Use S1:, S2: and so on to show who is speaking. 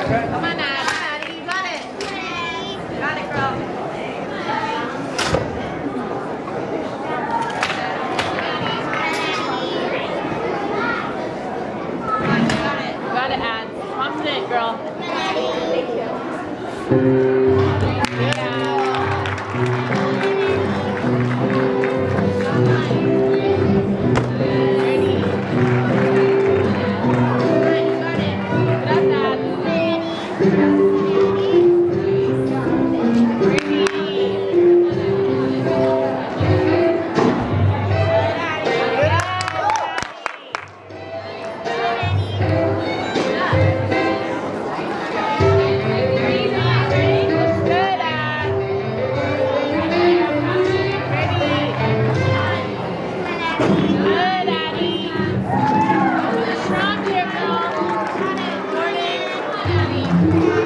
S1: Come on, Addy. You got it. You got it, girl. You got it, Addy. Confident, girl. Thank you. Strong here, girl. Morning.